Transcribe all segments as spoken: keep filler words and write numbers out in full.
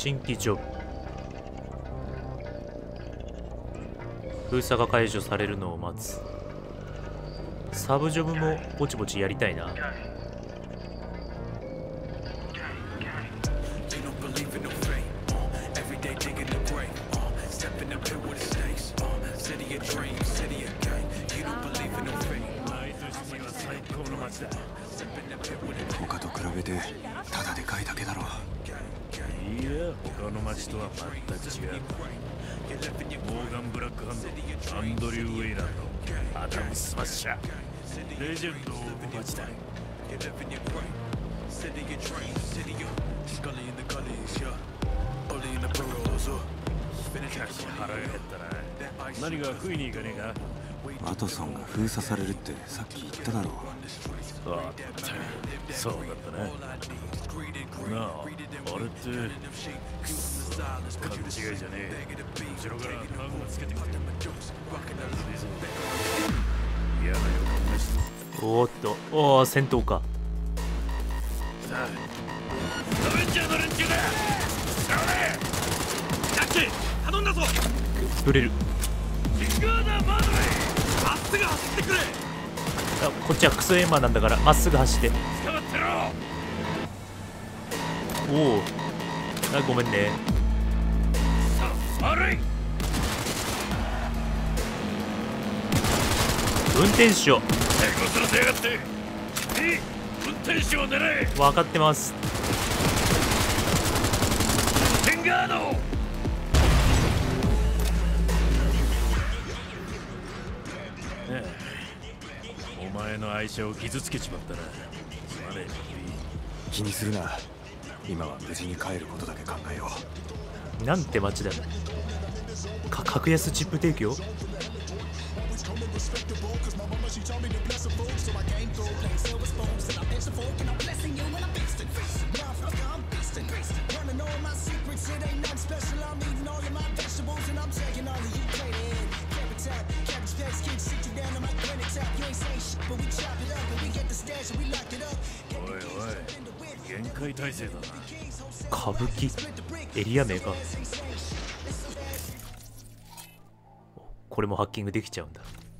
新規ジョブ。封鎖が解除されるのを待つ。サブジョブもぼちぼちやりたいな。 他と比べてただでかいだけだろ。 いや、他の町とは全く違う。モーガン・ブラックハンド、アンドリュー・ウェイランド、アダム・スマッシャー、レジェンド・オブ・マチだ。腹が減ったな。何が食いに行かねえか。 ワトソンが封鎖されるってさっき言っただろう。 あったそうだったな。なあ、あれって勘違いじゃねえ。後ろからタグがつけてきてる。嫌な予感がして。 おーっと、おお、戦闘か。 さあ、アベンジャーの連中だ。さあね、ジャッキー、頼んだぞ。 ブレる。 キンガーダーマードレイ、まっすぐ走ってくれ。 あ、こっちはクソエンマーなんだからまっすぐ走って。 捕まってろ。 おお、あ、ごめんね。 さあ、悪い。 運転手を成功すらせやがって。いい、運転手を狙え。 分かってます。 テンガード。お前の愛車を傷つけちまったな。すまねえ。 気にするな。今は無事に帰ることだけ考えよう。なんて街だ。か格安チップ提供。 おいおい、限界体制だな。 歌舞伎エリア名か。これもハッキングできちゃうんだ。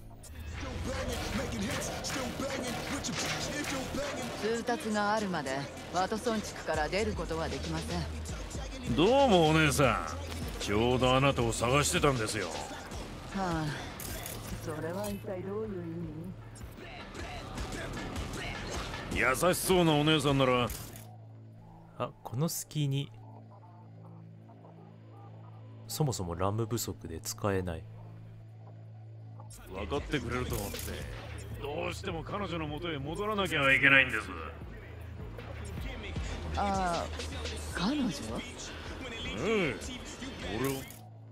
通達があるまでワトソン地区から出ることはできません。 どうもお姉さん、ちょうどあなたを探してたんですよ。 はあ、それは一体どういう意味？ 優しそうなお姉さんなら。 あ、この隙にそもそもラム不足で使えない。 分かってくれると思ってどうしても彼女の元へ戻らなきゃいけないんです。 ああ、彼女？ うん、俺を待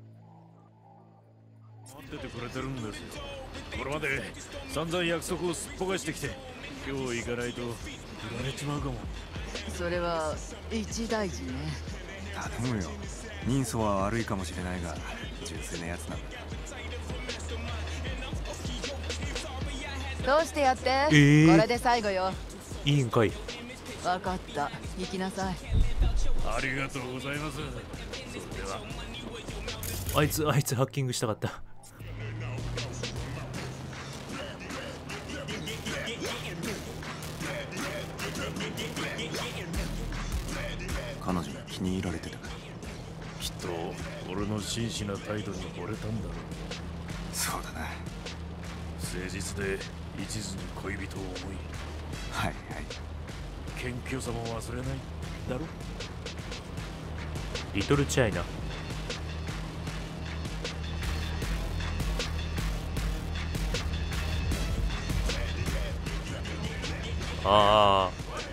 っててくれてるんですよ。これまで散々約束をすっぽかしてきて、今日行かないと振られちまうかも。 それは一大事ね。 頼むよ。人相は悪いかもしれないが純粋なやつなんだ。 どうしてやって、 えー、 これで最後よ。 いいんかい。 分かった、行きなさい。 ありがとうございます。それでは。 あいつあいつハッキングしたかった。 彼女に気に入られてた。 きっと俺の真摯な態度に惚れたんだろう。 そうだな。 誠実で一途に恋人を思い、 はいはい、 謙虚さも忘れないだろ。 リトルチャイナ。ああ、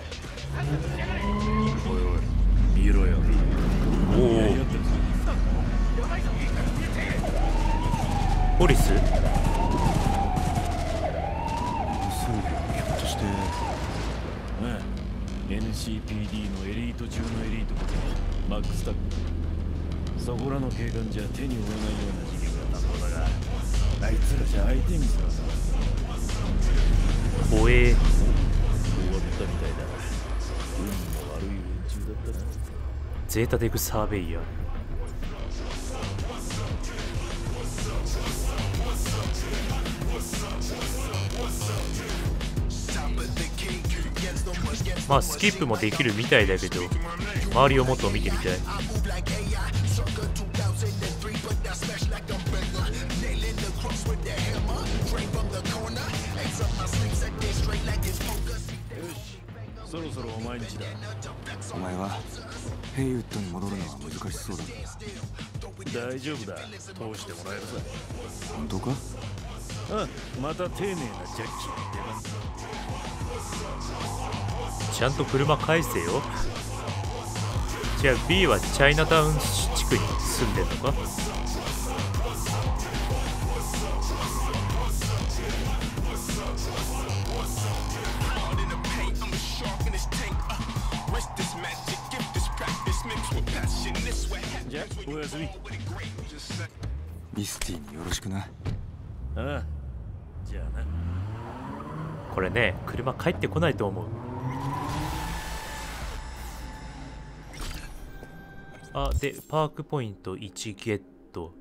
おいおい、見ろよ。 おお、ポリス。 エヌシーピーディー のエリート中のエリートことマックスタック。そこらの警官じゃ手に負えないような事件が多そうだが、あいつらじゃ相手にすらさ。 怖え。 終わったみたいだ。運の悪い連中だったな。 ゼータデグサーベイヤー。まあスキップもできるみたいだけど、周りをもっと見てみたい。 そろそろお前んちだ。 お前はヘイウッドに戻るのは難しそうだな。 大丈夫だ、通してもらえるさ。 本当か？ あ、また丁寧なジャッキーの出番。 ちゃんと車返せよ。じゃあ B はチャイナタウン地区に住んでんのか？ じゃあおやすみ。 ミスティによろしくな。 ああ、じゃあな。 これね、車帰ってこないと思う。あ、で、パークポイントいちゲット。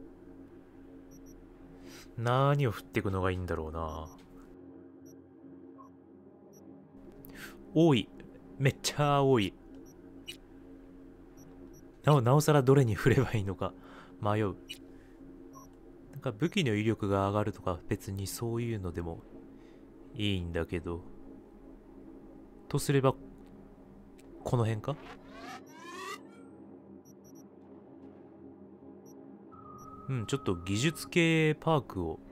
何を振っていくのがいいんだろうな。多い。めっちゃ多い。なお、なおさらどれに振ればいいのか迷う。なんか武器の威力が上がるとか別にそういうのでもいいんだけど。とすれば、この辺か？うん、ちょっと技術系パークを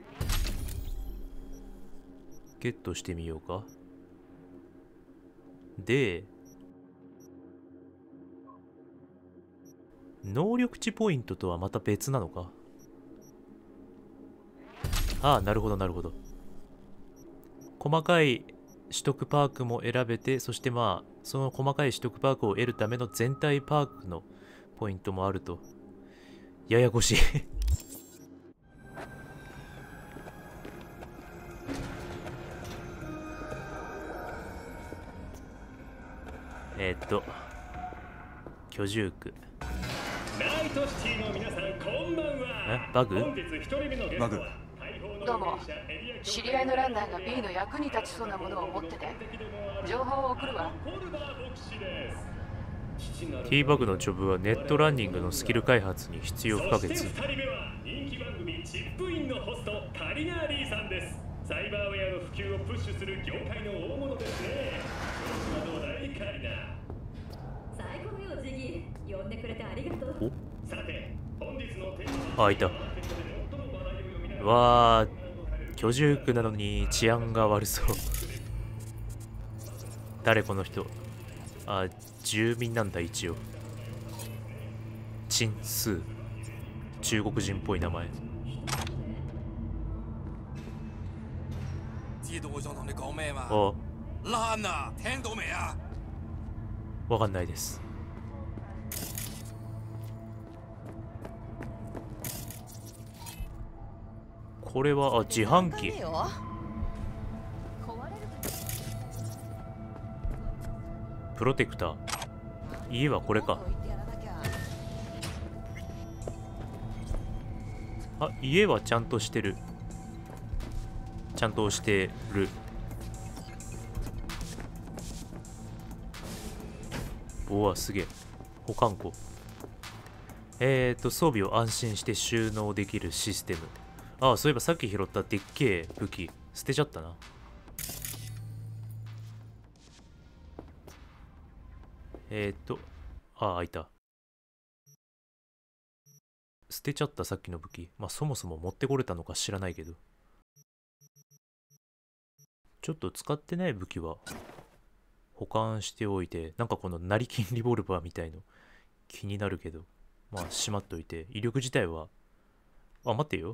ゲットしてみようか。で、能力値ポイントとはまた別なのか。ああ、なるほどなるほど。細かい取得パークも選べて、そしてまあその細かい取得パークを得るための全体パークのポイントもあると。ややこしいえっと居住区。 ナイトシティの皆さん、こんばんは。 え、バグ？ 本日一人目のゲストはバグ。 どうも。知り合いのランナーが B の役に立ちそうなものを持ってて、情報を送るわ。 T バグのジョブはネットランニングのスキル開発に必要不可欠。 そしてふたりめは人気番組チップインのホストカリナーリーさんです。サイバーウェアの普及をプッシュする業界の大物ですね。調子はどうだいカリナー？ 最高よジギー、呼んでくれてありがとう。 さて本日のテーマあ、いた。わあ、居住区なのに治安が悪そう。誰この人？あ、住民なんだ一応。チンスー。中国人っぽい名前。あ、わかんないです。これは、あ、自販機。プロテクター。家はこれか。あ、家はちゃんとしてる。ちゃんとしてる。おわ、すげえ。保管庫。えーと、装備を安心して収納できるシステム。ああ、そういえばさっき拾ったでっけえ武器、捨てちゃったな。えーと、ああ、開いた。捨てちゃったさっきの武器。まあ、そもそも持ってこれたのか知らないけど。ちょっと使ってない武器は保管しておいて、なんかこの成金リボルバーみたいの気になるけど、まあ、しまっといて、威力自体は、あ、待ってよ。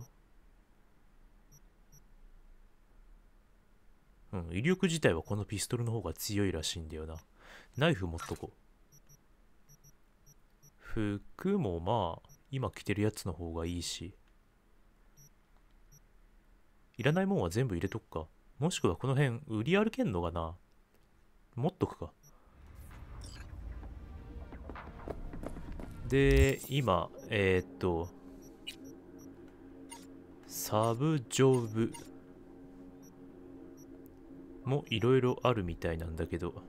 うん、威力自体はこのピストルの方が強いらしいんだよな。ナイフ持っとこう。服もまあ、今着てるやつの方がいいし。いらないもんは全部入れとくか。もしくはこの辺売り歩けんのかな。持っとくか。 で、今、えー、っと、サブジョブもいろいろあるみたいなんだけど、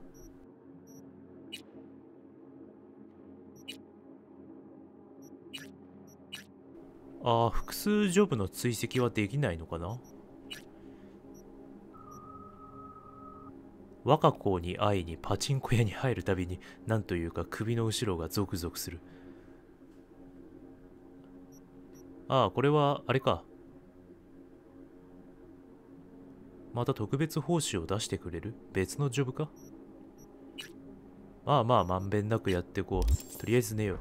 ああ、複数ジョブの追跡はできないのかな。我が子に会いにパチンコ屋に入るたびに、なんというか首の後ろがゾクゾクする。ああ、これはあれか。また特別報酬を出してくれる別のジョブか。まあまあまんべんなくやっていこう。とりあえず寝よう。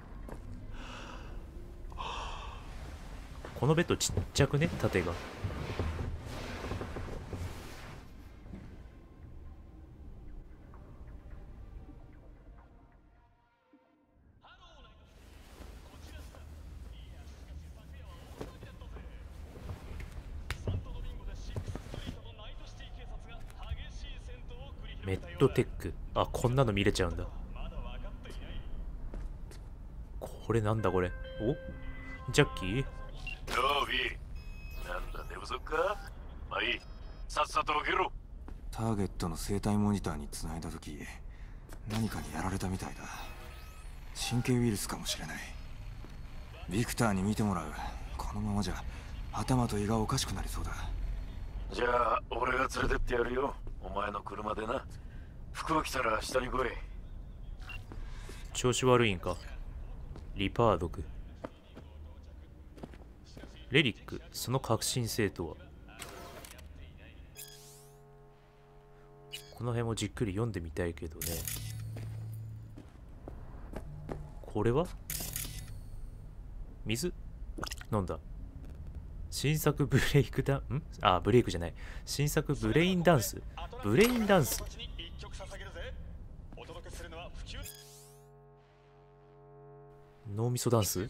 このベッドちっちゃくね、縦が。メッドテック。あ、こんなの見れちゃうんだ。これなんだこれ。お、ジャッキー。 ドーフィー、なんだ寝不足か。まあいい、さっさと起きろ。 ターゲットの生体モニターに繋いだ時、何かにやられたみたいだ。神経ウイルスかもしれない。ビクターに見てもらう。このままじゃ頭と胃がおかしくなりそうだ。 じゃあ俺が連れてってやるよ、お前の車でな。服を着たら下に来い。 調子悪いんか。リパードク。レリック、その革新性とは。この辺もじっくり読んでみたいけどね。これは水飲んだ。新作ブレイクダン、んあ、ブレイクじゃない。新作ブレインダンス。ブレインダンス。脳みそダンス。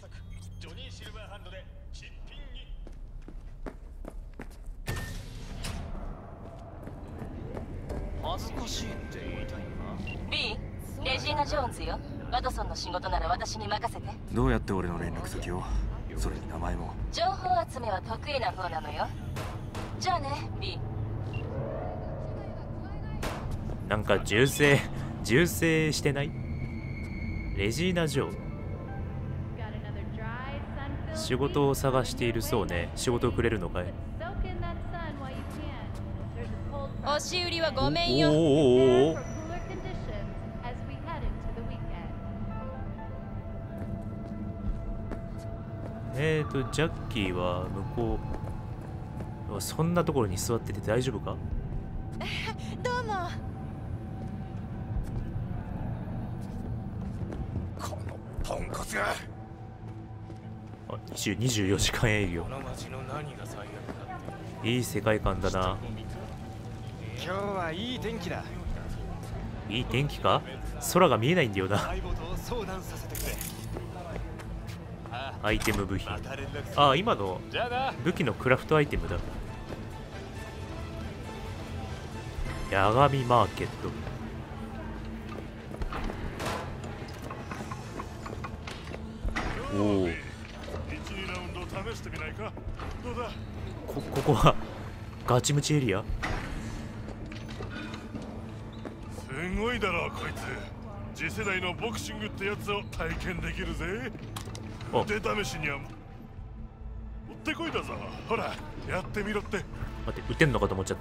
恥ずかしいって言いたいな。 B、 レジーナ・ジョーンズよ。ワトソンの仕事なら私に任せて。 どうやって俺の連絡先を、それに名前も。 情報集めは得意な方なのよ。じゃあね、 B。 なんか銃声銃声してない？レジーナ・ジョー。仕事を探しているそうね。仕事をくれるのかい？ 押し売りはごめんよ。 おーおーおー。えーと、ジャッキーは向こう。そんなところに座ってて大丈夫か？ どうも。 このポンコツが。 あ、にじゅうよじかん営業。 この街の何が最悪だって。 いい世界観だな。 今日はいい天気だ。 いい天気か？空が見えないんだよな。 相棒と相談させてくれ。 アイテム部品。 また連絡する。 あ、今のじゃあな。 武器のクラフトアイテムだ。ヤガミマーケット。おお。 いち、にラウンド試してみないか。どうだ。 こここはガチムチエリア。 すごいだろこいつ。次世代のボクシングってやつを体験できるぜ。 あ、 腕試しにはもってこいだぞ。ほらやってみろって。 待って、撃てんのかと思っちゃった。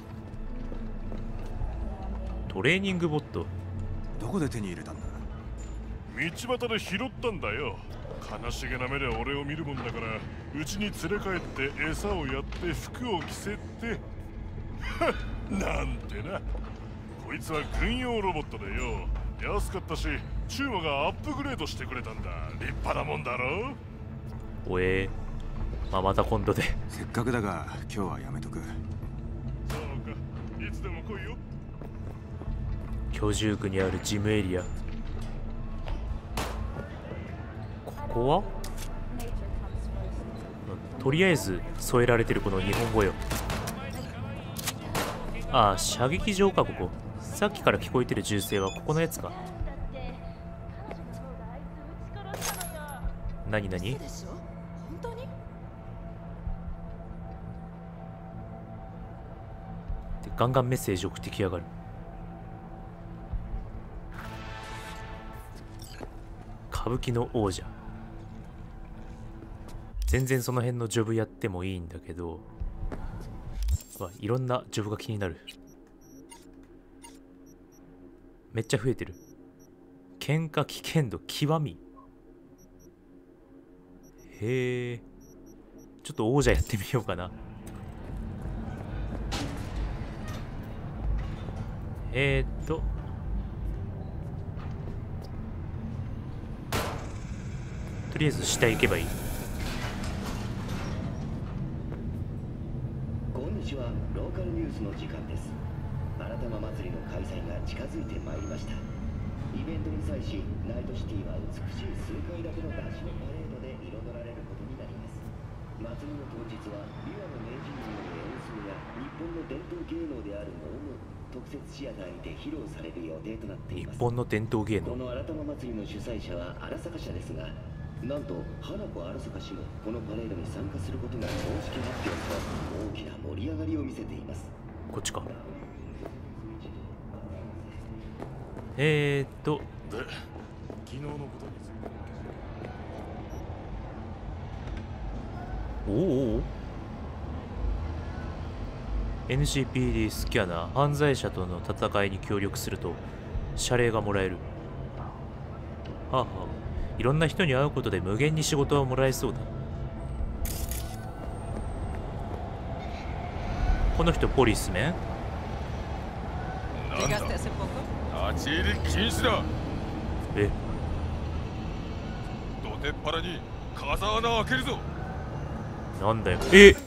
トレーニングボット。 どこで手に入れたんだ？ 道端で拾ったんだよ。悲しげな目で俺を見るもんだからうちに連れ帰って餌をやって服を着せてなんてな。こいつは軍用ロボットでよ、安かったしチューマがアップグレードしてくれたんだ。立派なもんだろ。 おえー、まあ、また今度で。 せっかくだが今日はやめとく。 そうか、いつでも来いよ。 居住区にあるジムエリア。ここはとりあえず添えられてるこの日本語よ。ああ、射撃場か。ここさっきから聞こえてる銃声はここのやつか。 何何嘘でしょ？本当に？ でガンガンメッセージ送ってきやがる。歌舞伎の王者。全然その辺のジョブやってもいいんだけど、わ、いろんなジョブが気になる。めっちゃ増えてる。喧嘩危険度極み。へえ。ちょっと王者やってみようかな。えーっととりあえず下行けばいい。 こんにちは。ローカルニュースの時間です。新玉祭りの開催が近づいてまいりました。イベントに際し、ナイトシティは美しい数階建ての出しのパレードで彩られることになります。祭りの当日は琵琶の名人による演奏や日本の伝統芸能である能も特設シアターにて披露される予定となっています。 日本の伝統芸能。 この新玉祭りの主催者は荒坂社ですが、なんと花子荒坂氏もこのパレードに参加することが公式発表と大きな盛り上がりを見せています。 こっちか。えーっとで、昨日のことについて。 おおお エヌシーピーディー スキャナー。犯罪者との戦いに協力すると謝礼がもらえる。はあはあ。いろんな人に会うことで無限に仕事はもらえそうだ。この人ポリスメン？ なんだ、立ち入り禁止だ。 え、 どてっぱらに風穴開けるぞ。 なんだよ。ええ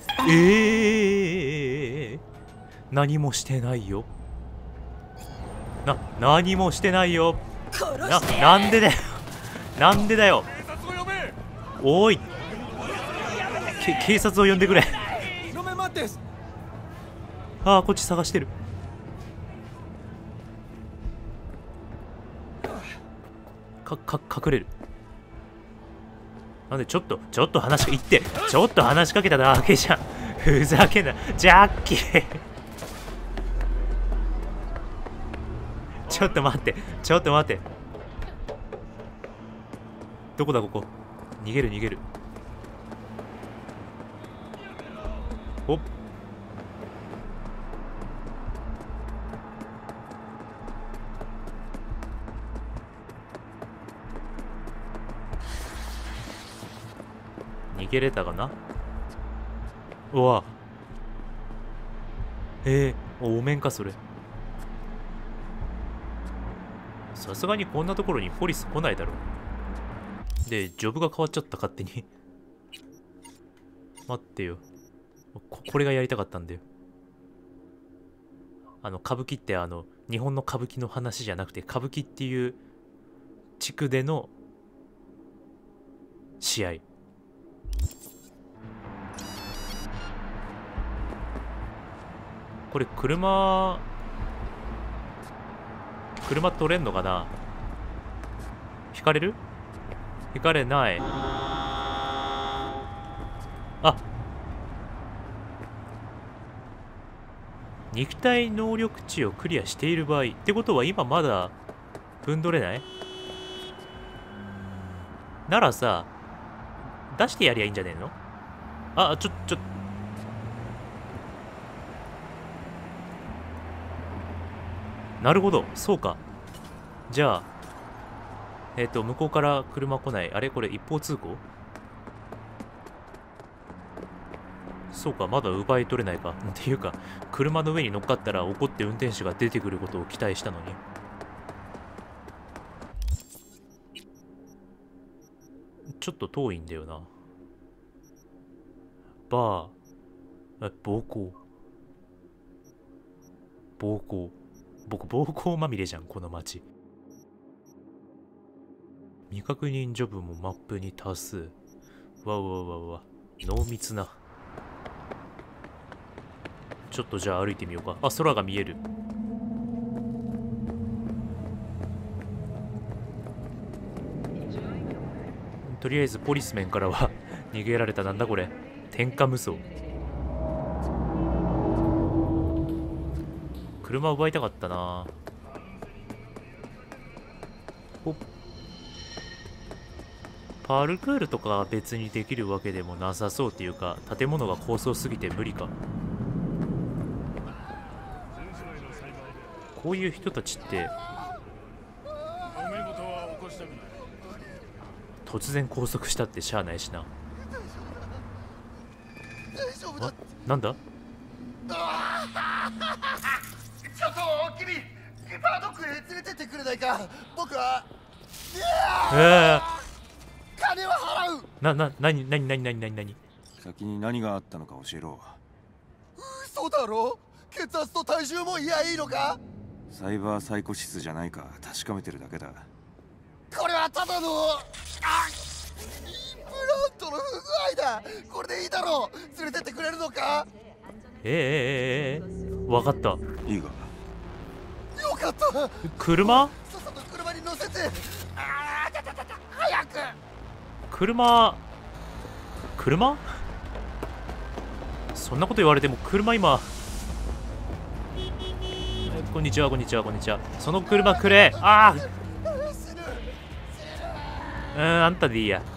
ー、何もしてないよ。な、何もしてないよ。な、なんでだよ。なんでだよ。おい、け警察を呼んでくれ。ああ、こっち探してる。か、か、隠れる。なんでちょっと、ちょっと話しか、言って、ちょっと話しかけただけじゃん。ふざけんな。ジャッキー。ちょっと待って、ちょっと待って。どこだここ。逃げる逃げる。おっ。逃げれたかな。うわ。えー、お面かそれ。さすがにこんなところにポリス来ないだろう。で、ジョブが変わっちゃった勝手に。待ってよ。こ、これがやりたかったんだよ。あの、歌舞伎ってあの、日本の歌舞伎の話じゃなくて、歌舞伎っていう地区での試合。これ車、車取れんのかな。引かれる？引かれない。あ、肉体能力値をクリアしている場合ってことは今まだ分取れない？ならさ、出してやりゃいいんじゃねえの？あ、ちょ、ちょ、なるほど、そうか。じゃあ、えっと、向こうから車来ない。あれこれ一方通行？そうか、まだ奪い取れないか。っていうか、車の上に乗っかったら怒って運転手が出てくることを期待したのに。ちょっと遠いんだよな。バー、え、暴行。暴行。僕、暴行まみれじゃん、この街。未確認ジョブもマップに多数。わわわわ。濃密な。ちょっとじゃあ歩いてみようか。あ、空が見える。ととりあえずポリスメンからは逃げられた。なんだこれ、天下無双。車奪いたかったな。ほっ、パルクールとか別にできるわけでもなさそうっていうか、建物が高層すぎて無理か。こういう人たちって突然拘束したってしゃあないしな。あ、なんだ。 ちょっと君、リバードックへ連れてってくれないか。僕はええ金は払う。 な、な、なに、なに、なに、なに、なに、なに。 先に何があったのか教えろ。 嘘だろ。血圧と体重もいやいいのか。 サイバーサイコシスじゃないか確かめてるだけだ。 これはただのあインプラントの不具合だ。これでいいだろう。連れてってくれるのか。 ええええええ、わかった。 いいが。 よかった。 車？ さっさと車に乗せて。ああ、たたたた、早く。 車、車？そんなこと言われても車今。こんにちは、こんにちは、こんにちは。その車くれ。ああ。うん、あんたでいいや。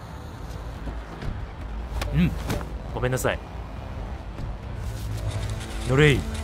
うん。ごめんなさい。乗れい。